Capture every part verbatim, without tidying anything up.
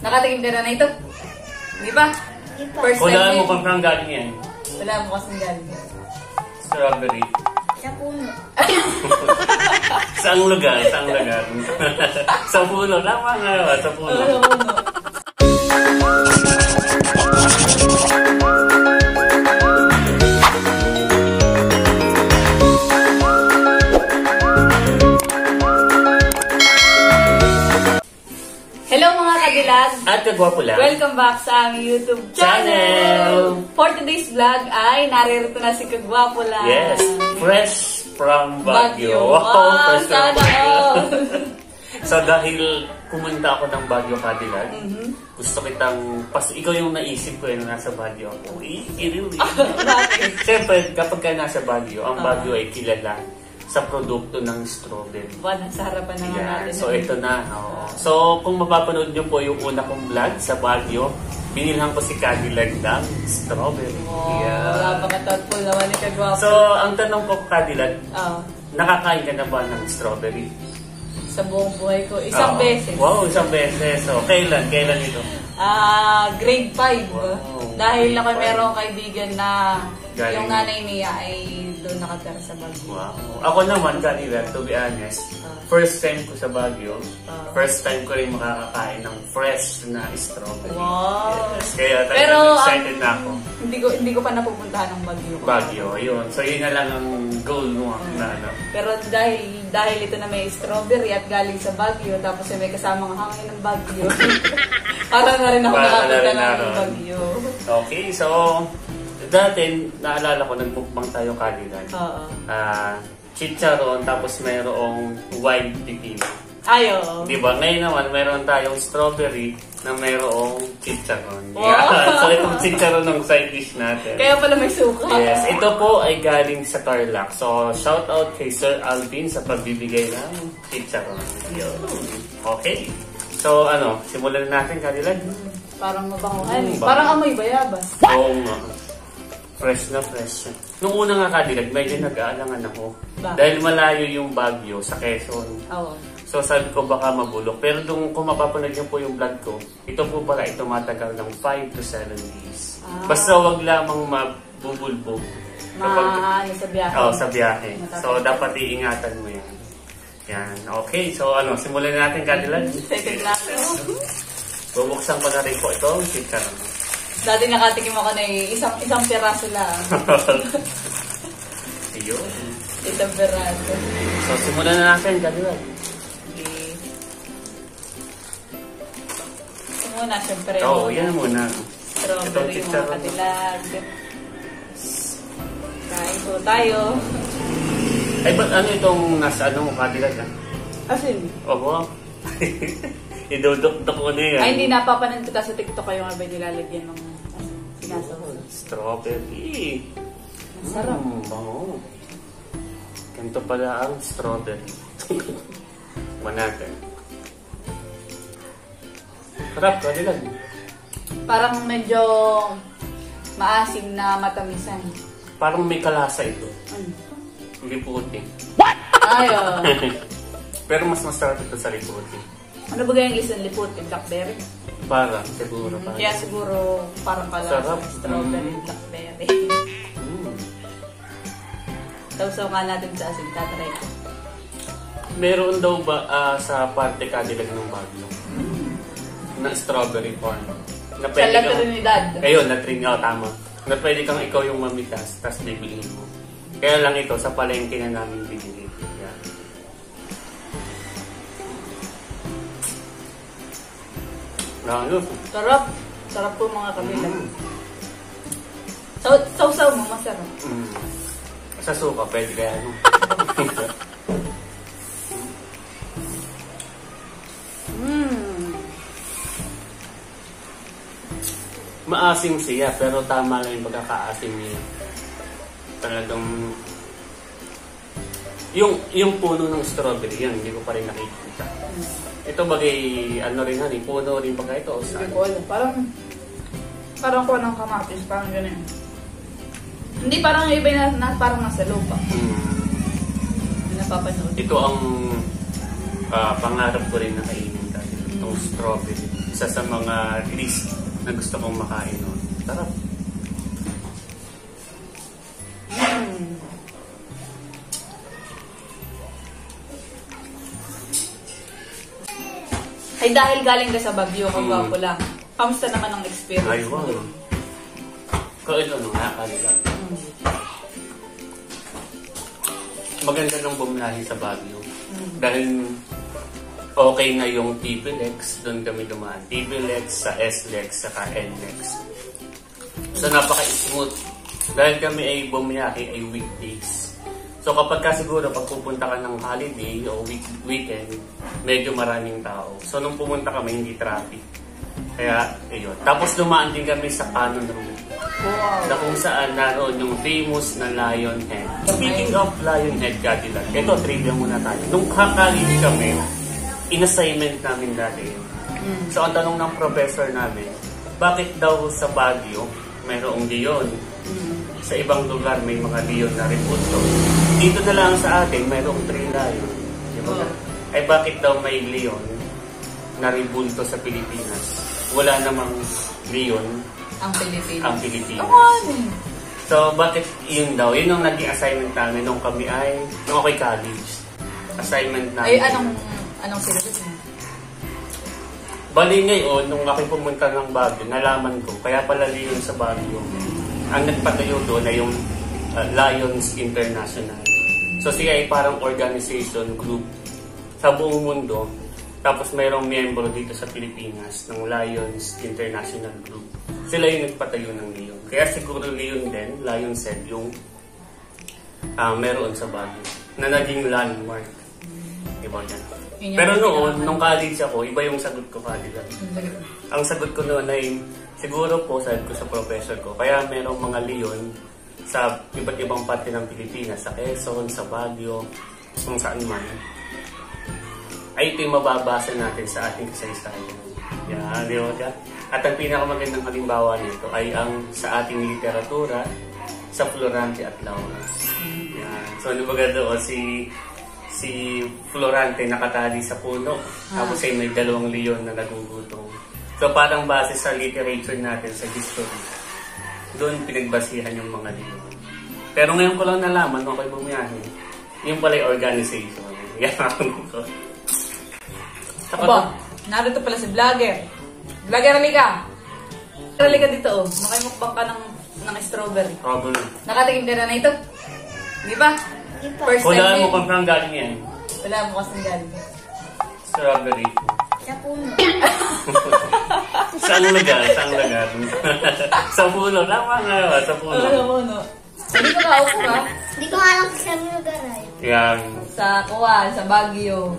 Nakatikim ka na na ito? Di ba? First time. Wala mo kung saan galing yan. Wala mo kasing galing. Strawberry. Sa puno. Saang lugar? Saang lugar? Sa puno. Tama nga ba? Sa puno. Sa puno. Hello mga kadilag! At kagwapo lang. Welcome back sa aming YouTube channel! Channel! For today's vlog ay naririto na si Kagwapo lang. Yes! Fresh from Baguio. Baguio. Wow! Fresh from Sana Baguio. all! So dahil pumunta ako ng Baguio Cadillac, Mm-hmm. gusto kitang, pas ikaw yung naisip ko yung nasa Baguio ako. Eh, really? Bakit? Siyempre, kapag ka nasa Baguio, ang Ah. Baguio ay kilala sa produkto ng strawberry. Ba, nasa harapan naman Yeah. natin. So ito na. Oo. So kung mapapanood nyo po yung una kong vlog sa Baguio, binilhan ko si Cadillac ng strawberry. Oh, Yeah. wala pa ka-thoughtful naman ni Kagwapo. So ang tanong ko, Cadillac, Ah, nakakain ka na ba ng strawberry? sa buong buhay ko, isang Oo. beses. Wow, isang beses. So kailan? Kailan ito? Ah, grade five. Wow. Dahil Grade ako five. merong kaibigan na Galing. yung nanay niya ay doon nakatira sa Baguio. Wow. Ako naman, Cadillac, to be honest, Ah. first time ko sa Baguio, Ah. first time ko rin makakakain ng fresh na strawberry. Wow. Yes. Kaya talagang Pero, excited ang- na ako. Hindi ko hindi ko pa napupuntahan ng Baguio. Baguio, yun. So yun na lang ang goal mo. Na, ano. Pero dahil dahil ito na may strawberry at galing sa Baguio, tapos ay may kasamang hangin ng Baguio. Para na rin ako Para na nakapunta rin ng ako. Baguio. Okay, so dati, naalala ko, nagmukbang tayo Cadillac. Oo. Ah, chicharon, tapos mayroong wild pipino. Ayo. Di ba? Ngayon naman, meron tayong strawberry na mayroong chicharon. Wow. Yeah. So itong chicharon ng side dish natin. Kaya pala may suka. Yes, ito po ay galing sa Tarlac. So, shout out kay Sir Alvin sa pagbibigay ng chicharon. Yun. Okay. So, ano, simulan na natin, Cadillac. Parang mabanguhan. Mm, Parang amoy bayabas. Oo nga. Fresh na fresh. Nung una nga, Cadillac, medyo nag-aalangan ako. Bakit? Dahil malayo yung Baguio sa Quezon. Oo. So, sabi ko baka mabulok. Pero nung kung mapapanood niyo po yung vlog ko, ito po pala ay tumatagal ng five to seven days. Ah. Basta wag lamang mabubulbog. Ma, ano sa biyahe. Oh, sa biyahe. Matagal. So, dapat iingatan mo yan. Yan. Okay. So, ano, simulan natin, Cadillac. Second klase. Bubuksan ko na rin po ito. Chicharon. Dati nakatikim ako na eh, isang, isang piraso lang. Ayun. Isang piraso. So, simulan na natin, Cadillac. Okay. Ito muna, syempre. Oo, oh, yung yan muna. Strawberry, Itong mga chicharon. kadilag. Kain po tayo. Ay, ba't ano itong nasa ano mo, Cadillac? Ah? Asin. Oo. Idudok-dok ko na yan. Ay, hindi napapanood kita sa TikTok kayo nga ba nilalagyan ng asin. Sinasahol. Strawberry. Masarap. Mm, bango. Ganito pala ang strawberry. Manatan. Sarap, Cadillac. Parang medyo maasim na matamisan. Parang may kalasa ito. Ano? Liputi. Ayun. Pero mas masarap ito sa liputi. Ano ba gayang listen lipot? Blackberry? Parang, siguro. Parang. Kaya siguro parang kalasa. Sarap. Strawberry, Mm. blackberry. Mm. Sausaw nga natin sa asin. Tatry ko. Meron daw ba ah, sa parte Cadillac ng Baguio? Na strawberry corn. Na Sa pwede La kang- Trinidad. Ayun, na Trin- oh, tama. Na pwede kang ikaw yung mamitas, tapos bibilihin mo. Kaya lang ito, sa palengke na namin binili. Yeah. Ayos. Sarap. Sarap po mga kabilang. Mm. Saw- Sausaw mo, masarap. Mm. Sa suka, pwede kaya ano. Mmm. Maasim siya, pero tama lang yung pagkakaasim niya. Talagang... Yung, yung puno ng strawberry, yan, hindi ko pa rin nakikita. Ito bagay, ano rin yan, puno rin pagka ito. O Hindi saan? ko alam. Parang, parang kuha ng kamatis. Parang ganun. Hindi parang yung iba na, na parang nasa lupa. Mm. Hindi napapanood. Ito ang ah, pangarap ko rin na kainin dahil itong strawberry. isa sa mga list na gusto kong makain noon. Sarap. Mm. Ay dahil galing ka sa Baguio, kung Mm. gwapo lang. Kamusta naman ang experience Ay, mo? wow. Kaya ano nga, kanila. Mm. Maganda nang bumiyahe sa Baguio. Mm. Dahil okay na yung T P L X, doon kami dumaan. T P L X, sa S L X, saka N L X. So napaka-smooth. Dahil kami ay bumiyahe ay weekdays. So kapag ka siguro pag pupunta ka ng holiday o week weekend, medyo maraming tao. So nung pumunta kami, hindi traffic. Kaya, ayun. Tapos dumaan din kami sa Cannon Road. Wow. Na kung saan naroon yung famous na Lion Head. Speaking of Lion Head, Cadillac, ito, trivia muna tayo. Nung kakalit kami, in-assignment namin dati yun. Mm. So ang tanong ng professor namin, bakit daw sa Baguio mayroong leon? Mm. Sa ibang lugar may mga leon na repulso. Dito na lang sa atin mayroong three lion. Di ba? Oh. Ay bakit daw may leon na rebulto sa Pilipinas? Wala namang leon Ang Pilipinas. ang Pilipinas. Ang ano eh. So bakit yun daw? Yun ang naging assignment namin nung kami ay, nung ako'y college. Assignment namin. Ay, anong, anong syllabus mo? Bali ngayon, nung ako'y pumunta ng Baguio, nalaman ko, kaya pala leon sa Baguio. Ang nagpatayo doon ay yung uh, Lions International. So siya ay parang organization group sa buong mundo. Tapos mayroong miyembro dito sa Pilipinas ng Lions International Group. Sila yung nagpatayo ng leon. Kaya siguro leon din, Lion's Head, yung uh, meron sa Baguio na naging landmark. Diba yan? Yun yung Pero noon, pinaka- nung college ako, iba yung sagot ko kanila. Ang sagot ko noon ay, siguro po, sabi ko sa professor ko, kaya merong mga leon sa iba't ibang parte ng Pilipinas, sa Quezon, sa Baguio, kung saan man, ay ito yung mababasa natin sa ating kasaysayan. Yan, di ba? At ang pinakamagandang halimbawa nito ay ang sa ating literatura, sa Florante at Laura. Yan. So, ano ba doon? Si si Florante nakatali sa puno. Ah. Tapos ay may dalawang leon na nagugutom. So parang base sa literature natin, sa history, doon pinagbasihan yung mga leon. Pero ngayon ko lang nalaman, nung ako'y bumiyahe, yung pala yung organization. Yan ako ko. Aba, narito pala si vlogger. Vlogger, halika. Halika dito, oh. Makimukbang ka ng, ng strawberry. Probably. Nakatikim ka na na ito? Di ba? First Kung time daan mo din. kung saan galing yan, Wala mo kasang galing. strawberry. Sa puno. Saan lugar? Saan lugar? Sa puno. Tama nga ba? Sa puno. Wala mo, no? Hindi ko kaupo ka. Hindi ko alam kung saan yung lugar ay. Yan. Sa Kuwan, sa Baguio.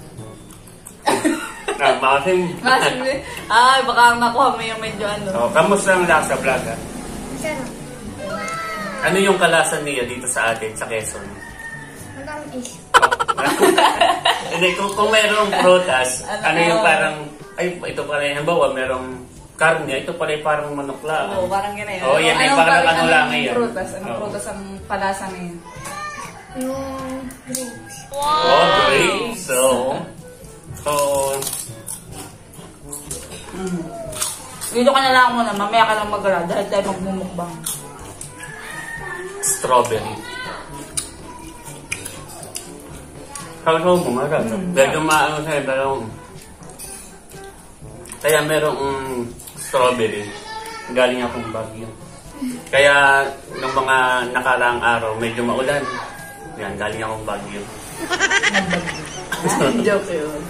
Ah, makasim. Masin, ay, baka nakuha mo yung medyo ano. Oh, kamusta ang lasa, vlog? ah? Sarap. Ano yung kalasan niya dito sa atin, sa Quezon? Matamis. Hindi, kung, kung mayroong prutas, Ano ano to? yung parang, ay, ito pala yung halimbawa, mayroong karne, ito pala yung parang manok lang. Oo, parang gano'n yun. Oo, yan ay Anong parang parang- ano lang anong yan. prutas? Anong Oo. prutas ang palasa na yun? Yung grapes. Oh, great. So, so, Mm. Dito ka na lang muna, mamaya ka lang mag-grad dahil tayo magmumukbang. strawberry. Kakasaw mo, marag. Mm. Medyo maano sa'yo, pero kaya merong mm, strawberry. Galing akong Baguio. Kaya nung mga nakaraang araw, medyo maulan. Yan, galing akong Baguio. Joke yun.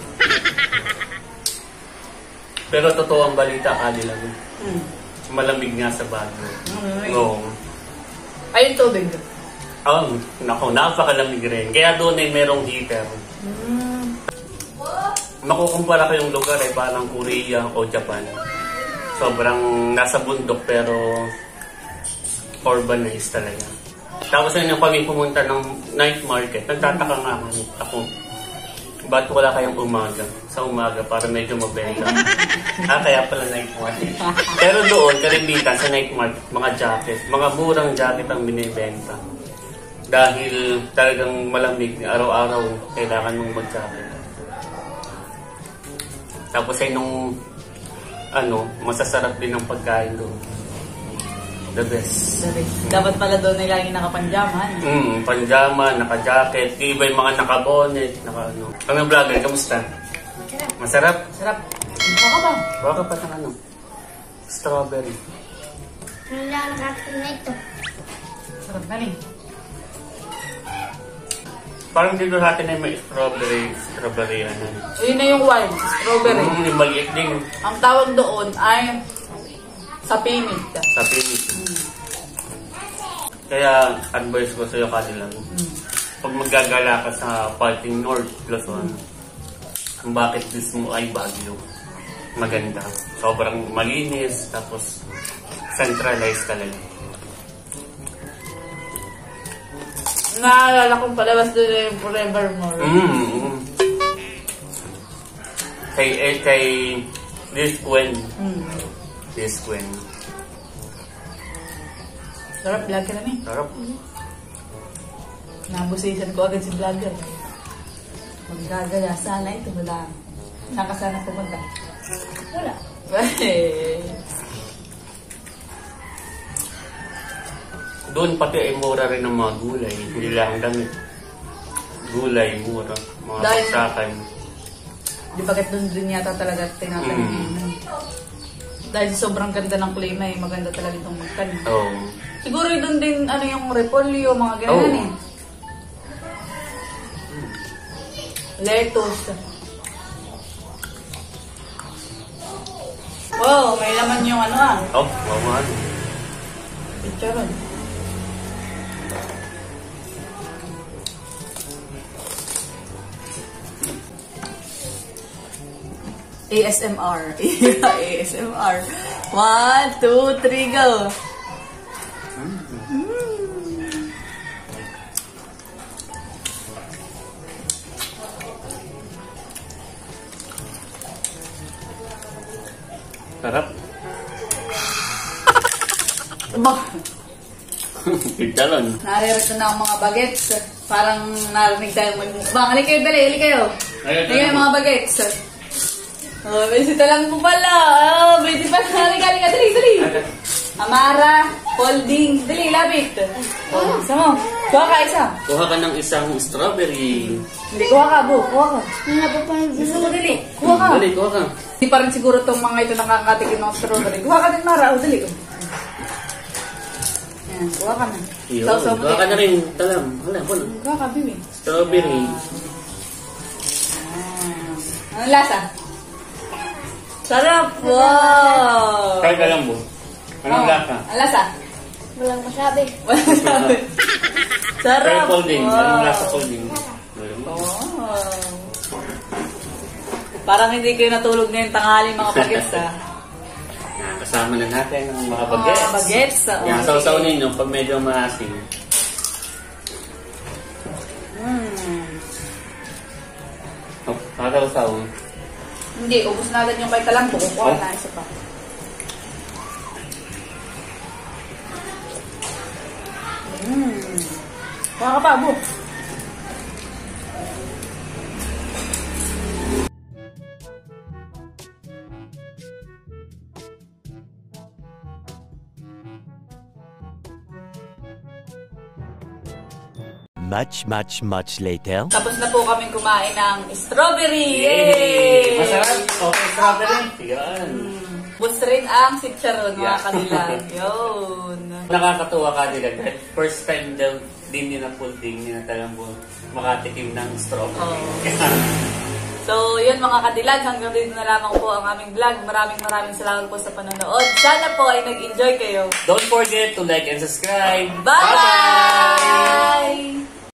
Pero totoo ang balita, kanila. Mm. Malamig nga sa Baguio. Mm. Oo. Ay, yung tubig. Oh, naku, napakalamig rin. Kaya doon ay merong heater. Mm. Makukumpara ko yung lugar ay parang Korea o Japan. Sobrang nasa bundok pero urbanized talaga. Tapos yun yung kami pumunta ng night market. Nagtataka nga ako, ako ba't wala kayong umaga? Sa umaga para medyo mabenta. ah, kaya pala night market. Pero doon, karamihan sa night market, mga jacket, mga murang jacket ang binibenta. Dahil talagang malamig, araw-araw kailangan mong mag-jacket. Tapos ay nung ano, masasarap din ang pagkain doon. The best. Sabi, dapat pala doon ay lagi nakapanjaman. Mm, panjama, naka-jacket, iba yung mga naka-bonnet, naka ano. Ano vlogger, kamusta? Masarap. Masarap? Sarap. Ano ka ba? Baka pa ng ano? Strawberry. Wala nakakita na ito. Sarap na rin. Parang dito sa atin ay may strawberry, strawberry ano. Ayun na yung wild, strawberry. Mm, yung maliit din. Ang tawag doon ay sa pinit. Sa pinis. Kaya advice ko sa'yo kanila. Mm. Pag maggagala ka sa Parting North, Luzon, ang bucket list mo ay Baguio. Maganda. Sobrang malinis, tapos centralized talaga. Naalala kong palabas doon na yung Forevermore. Mm, mm. Kay, eh, kay Liz Gwen. Mm. Liz Gwen. Sarap, vlogger na eh. Sarap. Nabusisan ko agad si vlogger. Maggagala sana ito, wala. Saan ka sana pumunta? Wala. Doon pati ay mura rin ng mga gulay. Hindi lang damit. Gulay, mura. Mga Dahil- saksakan. Di ba kahit doon din yata talaga tinatanim? Mm. Dahil sobrang ganda ng klima eh, maganda talaga itong magtanim. Oo. Siguro doon din ano yung repolyo, mga ganyan Oo. eh. Lettuce. Wow, may laman yung ano ah. Oh, wow nga. Chicharon. A S M R. A S M R. One, two, three, go. Sarap. Bah, Chicharon. naririto na ang mga bagets. Parang narinig tayong mag-mukbang. Hali kayo, dali, hali kayo. Ayun, Hali kayo ayun. mga bagets. Oh, bisita lang po pala. Oh, bisita pa. Hali ka, hali ka, dali, dali. Amara, folding. Dali, labit. Oh, isa mo. Kuha ka, isa. Kuha ka ng isang strawberry. Hindi, kuha ka, bu. Kuha ka. Hindi na po pa Gusto mo, dali. Kuha ka. Dali, kuha ka. Hindi pa rin siguro itong mga ito nakakatikin ng strawberry. Kuha ka din, Mara. O, dali. Yan, kuha ka na. Yun. Sausaw mo Kuha ka din. na rin. Talam. Wala, wala. Kuha ka, bibi. Strawberry. Ah. Anong lasa? Sarap! Wow! Kaya ka lang mo. Anong Oh, lasa? Ang lasa? Walang masabi. Wala sabi. Kaya Sarap! folding. Wow. Anong lasa folding? Oh. Parang hindi kayo natulog ngayong tanghali mga bagets ha. Yan, kasama na natin ang mga Mga bagets. bagets. Yan, sausaw ninyo pag medyo maasim. Hmm. Oh, kakausaw. Hindi, ubus na agad yung kay Kalambo. Kukuha Oh. na isa pa. Hmm. Kuha ka pa, Bu. Much, much, much later. Tapos na po kaming kumain ng strawberry! Yay! Masarap. Okay, strawberry. Yan. Bus rin ang sitcharon, mga Yeah. kanila. Yun. Nakakatuwa ka nila dahil first time daw din nila folding nila talagang makatikim ng strawberry. So, yun mga kadilag, hanggang dito na lamang po ang aming vlog. Maraming maraming salamat po sa panonood. Sana po ay nag-enjoy kayo. Don't forget to like and subscribe. Bye!